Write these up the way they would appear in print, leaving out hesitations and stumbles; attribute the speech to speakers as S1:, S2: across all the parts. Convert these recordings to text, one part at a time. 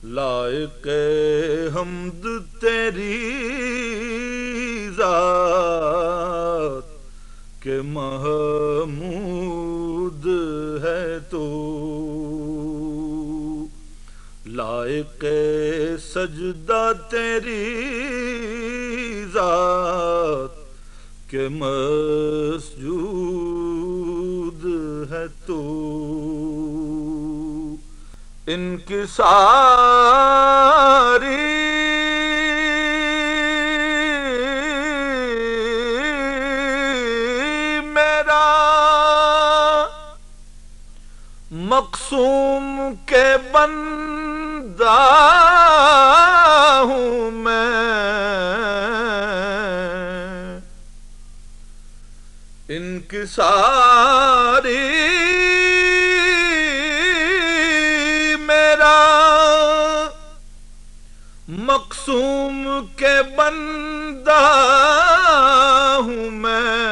S1: लायके हमद तेरी जात के महमूद है तू। लायके सजदा तेरी जात के मसजूद है तू। इनकी सारी मेरा मकसूम के बंदा हूँ मैं। इनकी सारी मेरा मकसूम के बंदा हूँ मैं।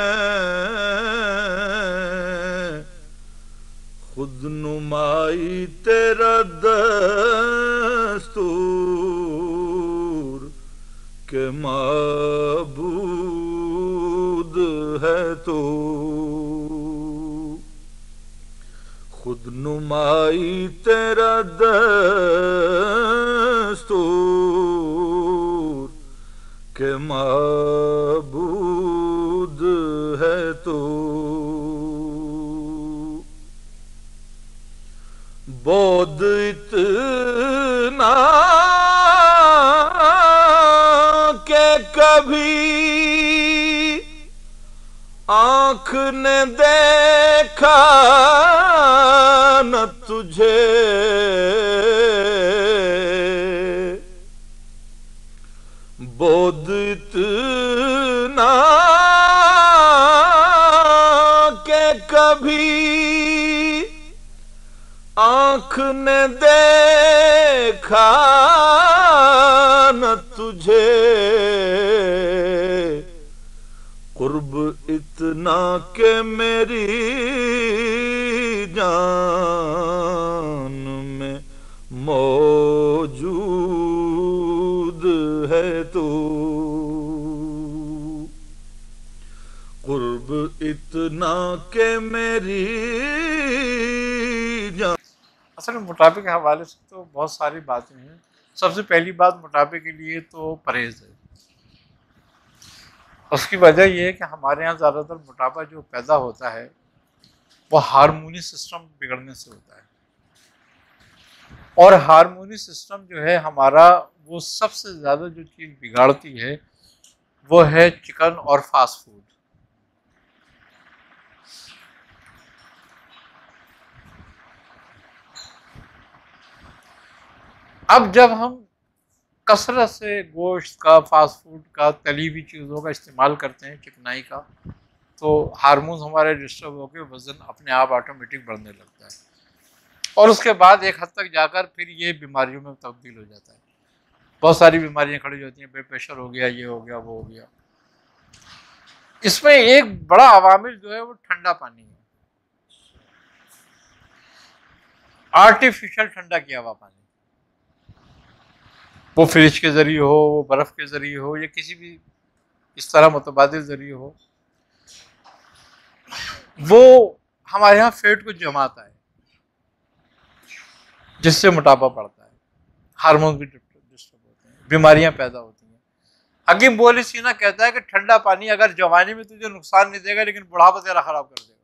S1: खुद नुमाई तेरा दस्तूर के माबूद है तू। खुद नुमाई तेरा दस्तूर के माबूद है तू। बोध इतना के कभी आँख ने देखा न तुझे। बोध इतना के कभी आँख ने देखा न तुझे। कुर्ब इतना के मेरी जान में मौजूद है तू। कुर्ब इतना के मेरी जान।
S2: असल में मोटापे के हवाले से तो बहुत सारी बातें हैं। सबसे पहली बात, मोटापे के लिए तो परहेज़ है। उसकी वजह यह है कि हमारे यहाँ ज़्यादातर मोटापा जो पैदा होता है वो हार्मोनी सिस्टम बिगड़ने से होता है। और हार्मोनी सिस्टम जो है हमारा, वो सबसे ज़्यादा जो चीज़ बिगाड़ती है वो है चिकन और फास्ट फूड। अब जब हम कसरत से गोश्त का, फास्ट फूड का, तली हुई चीज़ों का इस्तेमाल करते हैं, चिकनाई का, तो हार्मोन्स हमारे डिस्टर्ब होकर वज़न अपने आप ऑटोमेटिक बढ़ने लगता है। और उसके बाद एक हद तक जाकर फिर ये बीमारियों में तब्दील हो जाता है। बहुत सारी बीमारियां खड़ी होती हैं, ब्लड प्रेशर हो गया, ये हो गया, वो हो गया। इसमें एक बड़ा अवामिल जो है वो ठंडा पानी है। आर्टिफिशियल ठंडा किया हुआ पानी, वो फ्रिज के जरिए हो, वो बर्फ के जरिए हो, या किसी भी इस तरह मुतबादिल जरिए हो, वो हमारे यहाँ फैट को जमाता है, जिससे मोटापा बढ़ता है, हार्मोन भी डिस्टर्ब होते हैं, बीमारियां पैदा होती हैं। हकीम बोले सीना कहता है कि ठंडा पानी अगर जवानी में तुझे नुकसान नहीं देगा, लेकिन बुढ़ापा तेरा खराब कर देगा।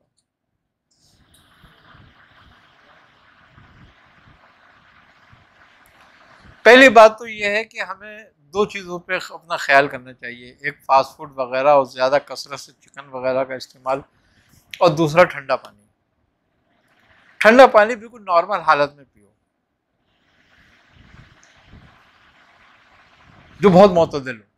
S2: पहली बात तो यह है कि हमें दो चीज़ों पे अपना ख्याल करना चाहिए। एक फास्ट फूड वगैरह और ज़्यादा कसरत से चिकन वगैरह का इस्तेमाल, और दूसरा ठंडा पानी। ठंडा पानी बिल्कुल नॉर्मल हालत में पियो, जो बहुत मोतदल हो।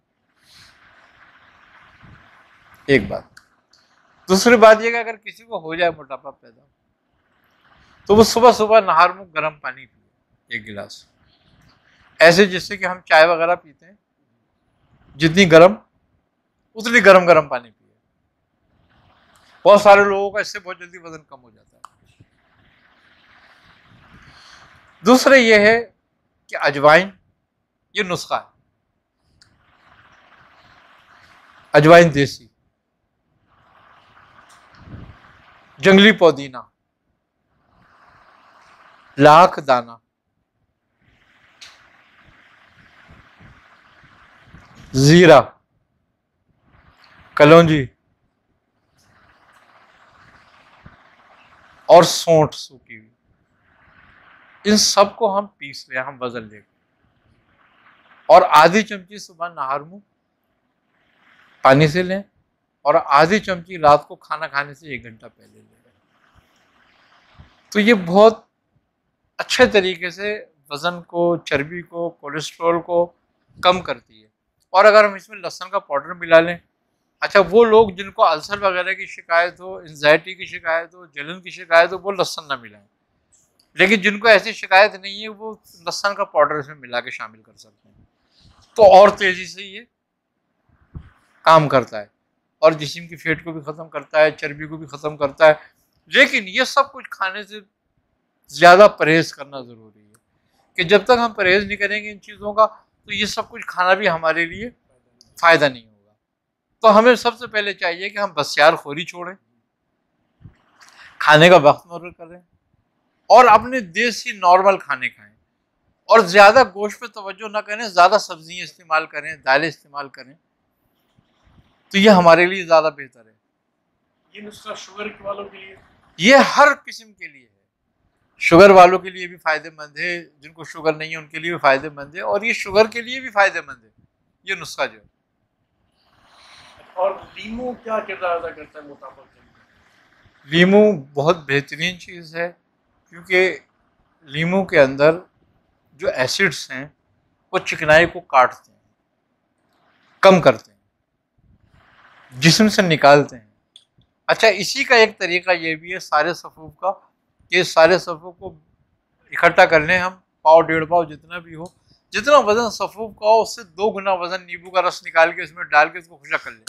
S2: एक बात। दूसरी बात यह कि अगर किसी को हो जाए मोटापा पैदा, तो वो सुबह सुबह नहार मुँह गर्म पानी पिए, 1 गिलास, ऐसे जिससे कि हम चाय वगैरह पीते हैं, जितनी गर्म उतनी गर्म गर्म पानी पिए। बहुत सारे लोगों का इससे बहुत जल्दी वजन कम हो जाता है। दूसरा यह है कि अजवाइन ये नुस्खा है, अजवाइन देसी, जंगली पुदीना, लाख दाना, जीरा, कलौंजी और सौंठ सूखी हुई, इन सबको हम पीस लें, हम वजन लें, और आधी चमची सुबह नहार मुंह पानी से लें और आधी चमची रात को खाना खाने से 1 घंटा पहले लें। तो ये बहुत अच्छे तरीके से वजन को, चर्बी को, कोलेस्ट्रॉल को कम करती है। और अगर हम इसमें लहसुन का पाउडर मिला लें, अच्छा वो लोग जिनको अल्सर वगैरह की शिकायत हो, एंजाइटी की शिकायत हो, जलन की शिकायत हो, वो लहसुन ना मिलाएं, लेकिन जिनको ऐसी शिकायत नहीं है वो लहसुन का पाउडर इसमें मिला के शामिल कर सकते हैं, तो और तेजी से ये काम करता है और जिस्म की फैट को भी ख़त्म करता है, चर्बी को भी ख़त्म करता है। लेकिन ये सब कुछ खाने से ज़्यादा परहेज़ करना ज़रूरी है कि जब तक हम परहेज़ नहीं करेंगे इन चीज़ों का तो ये सब कुछ खाना भी हमारे लिए फ़ायदा नहीं होगा। तो हमें सबसे पहले चाहिए कि हम बसियारखोरी छोड़ें, खाने का वक्त मुकर्रर करें और अपने देसी नॉर्मल खाने खाएं और ज़्यादा गोश्त पे तवज्जो ना करें, ज़्यादा सब्जियां इस्तेमाल करें, दालें इस्तेमाल करें, तो ये हमारे लिए ज़्यादा बेहतर है।
S3: ये नुस्खा शुगर वालों के लिए,
S2: ये हर किस्म के लिए है, शुगर वालों के लिए भी फ़ायदेमंद है, जिनको शुगर नहीं है उनके लिए भी फ़ायदेमंद है, और ये शुगर के लिए भी फ़ायदेमंद है ये नुस्खा जो है।
S3: और लीमू क्या किरदार अदा करता है मोटापा के लिए?
S2: लीमू बहुत बेहतरीन चीज़ है क्योंकि लीमू के अंदर जो एसिड्स हैं वो चिकनाई को काटते हैं, कम करते हैं, जिस्म से निकालते हैं। अच्छा, इसी का एक तरीका ये भी है सारे सफ़ूफ का कि सारे सफ़ूफ को इकट्ठा कर लें हम, पाव 1.5 पाव जितना भी हो, जितना वज़न सफ़ूफ का हो उससे 2 गुना वज़न नींबू का रस निकाल के इसमें डाल के इसको खुशक कर लें,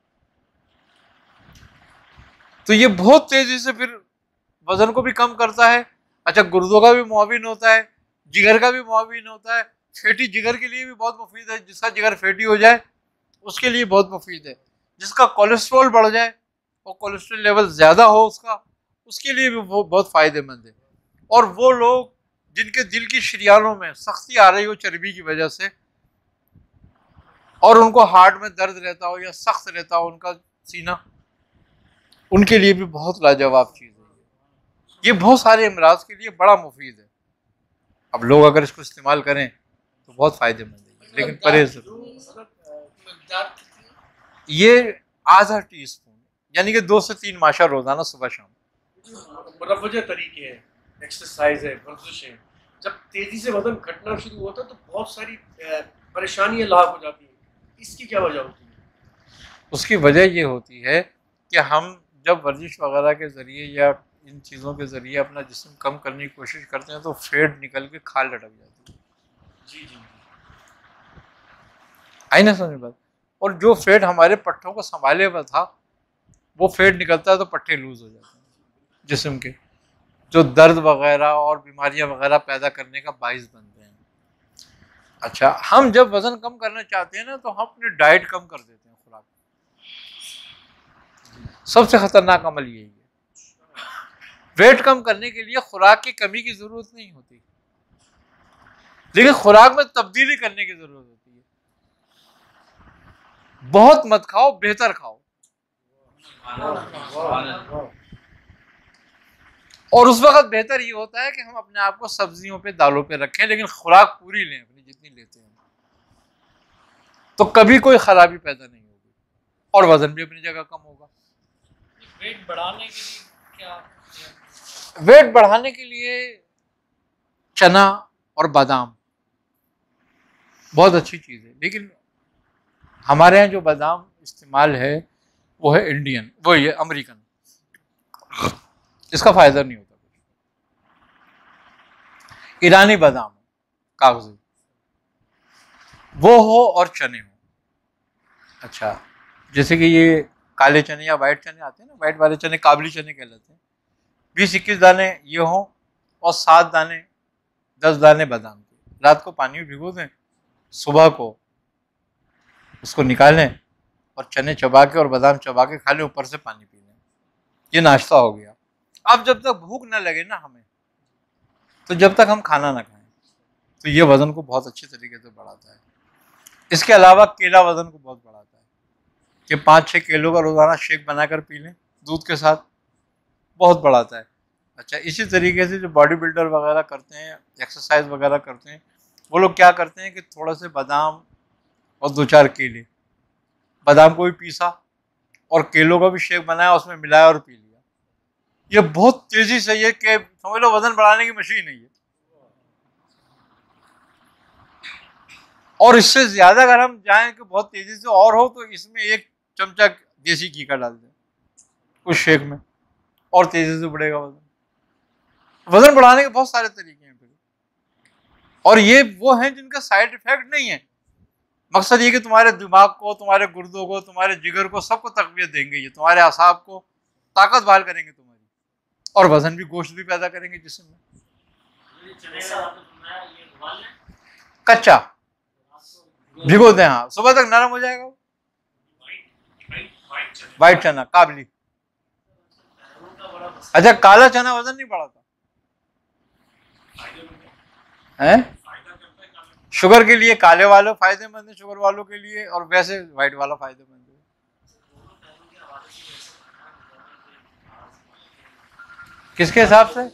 S2: तो ये बहुत तेज़ी से फिर वज़न को भी कम करता है। अच्छा, गुर्दों का भी मुआविन होता है, जिगर का भी मुआविन होता है, फैटी जिगर के लिए भी बहुत मुफीद है, जिसका जिगर फैटी हो जाए उसके लिए बहुत मुफीद है, जिसका कोलेस्ट्रॉल बढ़ जाए और कोलेस्ट्रॉल लेवल ज़्यादा हो उसका, उसके लिए भी वो बहुत फ़ायदेमंद है। और वो लोग जिनके दिल की शरियानों में सख्ती आ रही हो चर्बी की वजह से और उनको हार्ट में दर्द रहता हो या सख्त रहता हो उनका सीना, उनके लिए भी बहुत लाजवाब चीज़ है। ये बहुत सारे अमराज के लिए बड़ा मुफीद है। अब लोग अगर इसको इस्तेमाल करें तो बहुत फ़ायदेमंद है, लेकिन परहेज ये आधा टीस्पून यानी कि 2 से 3 माशा रोज़ाना सुबह शाम।
S3: मुरवजा तरीके हैं, एक्सरसाइज है, वर्जिश है। जब तेजी से वजन घटना शुरू होता है तो बहुत सारी परेशानियां लाभ हो जाती हैं, इसकी क्या वजह होती है?
S2: उसकी वजह ये होती है कि हम जब वर्जिश वगैरह के ज़रिए या इन चीज़ों के ज़रिए अपना जिस्म कम करने की कोशिश करते हैं तो फैट निकल के खाल लटक जाती है।
S3: जी जी,
S2: आई ना समझ बात। और जो फैट हमारे पट्टों को संभाले हुआ था वो फैट निकलता है तो पट्टे लूज हो जाते हैं जिस्म के, जो दर्द वगैरह और बीमारियां वगैरह पैदा करने का बाइस बनते हैं। अच्छा, हम जब वजन कम करना चाहते हैं ना तो हम अपनी डाइट कम कर देते हैं, खुराक। सबसे खतरनाक अमल यही है। वेट कम करने के लिए खुराक की कमी की जरूरत नहीं होती, लेकिन खुराक में तब्दीली करने की जरूरत होती है। बहुत मत खाओ, बेहतर खाओ। और उस वक्त बेहतर ये होता है कि हम अपने आप को सब्जियों पे, दालों पे रखें, लेकिन खुराक पूरी लें अपनी जितनी लेते हैं, तो कभी कोई खराबी पैदा नहीं होगी और वजन भी अपनी जगह कम होगा।
S3: वेट बढ़ाने के लिए क्या?
S2: वेट बढ़ाने के लिए चना और बादाम बहुत अच्छी चीज़ है, लेकिन हमारे यहाँ जो बादाम इस्तेमाल है वो है इंडियन, वो ये अमेरिकन, इसका फायदा नहीं होता कुछ। ईरानी बादाम कागजी वो हो और चने हो। अच्छा, जैसे कि ये काले चने या वाइट चने आते हैं ना, वाइट वाले चने काबली चने कहलाते हैं, 20-21 दाने ये हों और 7 दाने 10 दाने बादाम के, रात को पानी में भिगो दें, सुबह को उसको निकालें और चने चबा के और बादाम चबा के खा लें, ऊपर से पानी पी लें। ये नाश्ता हो गया। अब जब तक भूख ना लगे ना हमें, तो जब तक हम खाना ना खाएं, तो ये वजन को बहुत अच्छे तरीके से बढ़ाता है। इसके अलावा केला वजन को बहुत बढ़ाता है कि 5-6 किलो का रोजाना शेक बनाकर पी लें दूध के साथ, बहुत बढ़ाता है। अच्छा, इसी तरीके से जो बॉडी बिल्डर वगैरह करते हैं, एक्सरसाइज वगैरह करते हैं, वो लोग क्या करते हैं कि थोड़ा से बादाम और 2-4 केले, बादाम को भी पीसा और केलों का भी शेक बनाया, उसमें मिलाया और पी लिया। ये बहुत तेजी से, ये कि समझ लो वजन बढ़ाने की मशीन है ये। और इससे ज्यादा अगर हम जाएं कि बहुत तेजी से और हो, तो इसमें 1 चमचा देसी घी का डाल दें उस शेक में, और तेजी से बढ़ेगा वजन। वजन बढ़ाने के बहुत सारे तरीके हैं फिर, और ये वो हैं जिनका साइड इफेक्ट नहीं है। मकसद ये कि तुम्हारे दिमाग को, तुम्हारे गुर्दों को, तुम्हारे जिगर को, सबको तकवीत देंगे ये, तुम्हारे आसाब को ताकत बहाल करेंगे तुम्हारी, और वजन भी, गोश्त भी पैदा करेंगे जिस्म में। कच्चा भिगो दें, हाँ, सुबह तक नरम हो जाएगा। वाइट चना, काबली। अच्छा, काला चना वजन नहीं बढ़ाता है? शुगर के लिए काले वाले फायदेमंद है, शुगर वालों के लिए, और वैसे व्हाइट वाला फायदेमंद है। किसके हिसाब से?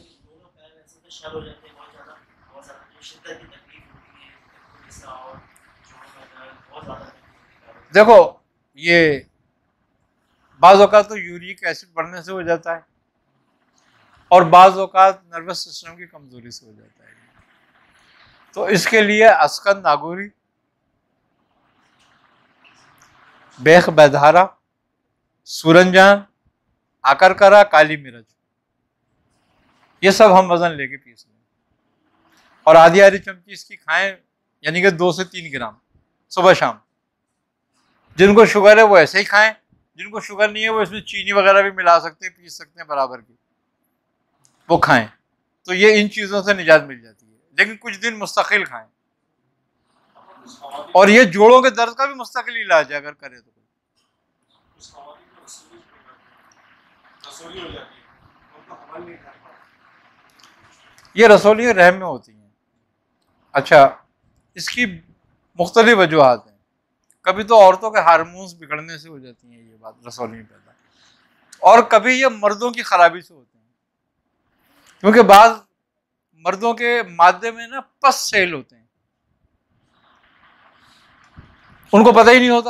S2: देखो, ये बाज़ औक़ात तो यूरिक एसिड बढ़ने से हो जाता है, और बाज़ औक़ात नर्वस सिस्टम की कमजोरी से हो जाता है। तो इसके लिए अस्कन नागौरी, बेख बेधारा, सूरंजान, आकरकरा, काली मिर्च, ये सब हम वजन लेके पीस लें, और आधी चमची इसकी खाएं, यानी कि 2 से 3 ग्राम सुबह शाम। जिनको शुगर है वो ऐसे ही खाएं, जिनको शुगर नहीं है वो इसमें चीनी वगैरह भी मिला सकते हैं, पीस सकते हैं बराबर की, वो खाएं। तो ये इन चीज़ों से निजात मिल जाती है, लेकिन कुछ दिन मुस्तकिल खाएं। और ये जोड़ों के दर्द का भी मुस्तकिल इलाज है अगर करे तो। ये रसौलियाँ रहम में होती हैं। अच्छा, इसकी मुख्तलिफ वजूहात हैं। कभी तो औरतों के हार्मोन्स बिगड़ने से हो जाती हैं ये बात, रसौली में पैदा, और कभी ये मर्दों की खराबी से होते हैं, क्योंकि बाज़ मर्दों के मादे में ना पस सेल होते हैं, उनको पता ही नहीं होता।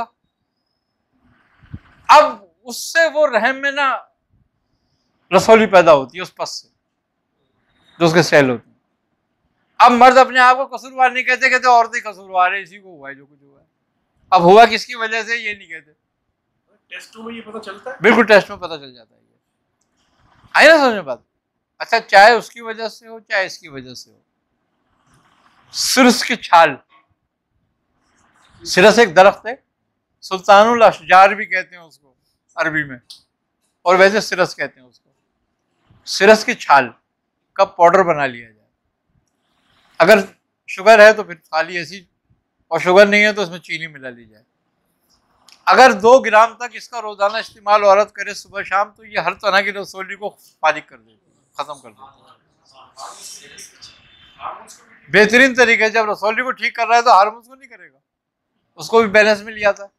S2: अब उससे वो रहम में ना रसौली पैदा होती है उस पस से, जो उसके सेल होते हैं। अब मर्द अपने आप को कसूरवार नहीं कहते, कहते औरतें कसूरवार है, इसी को हुआ है जो कुछ हुआ है। अब हुआ किसकी वजह से ये नहीं कहते।
S3: टेस्टों में ये पता चलता है?
S2: बिल्कुल, टेस्ट में पता चल जाता है ये। आई ना समझ में बात? अच्छा, चाहे उसकी वजह से हो चाहे इसकी वजह से हो, सिरस की छाल, सिरस एक दरख्त है, सुल्तानुल अशजार भी कहते हैं उसको अरबी में, और वैसे सिरस कहते हैं उसको। सिरस की छाल का पाउडर बना लिया जाए। अगर शुगर है तो फिर खाली ऐसी, और शुगर नहीं है तो इसमें चीनी मिला ली जाए। अगर 2 ग्राम तक इसका रोजाना इस्तेमाल औरत करे सुबह शाम, तो ये हर तरह की रसौली को फारिग कर देती है, खत्म कर देती है बेहतरीन तरीके। जब रसौली को ठीक कर रहा है तो हार्मोन्स को नहीं करेगा, उसको भी बैलेंस में ले आता है।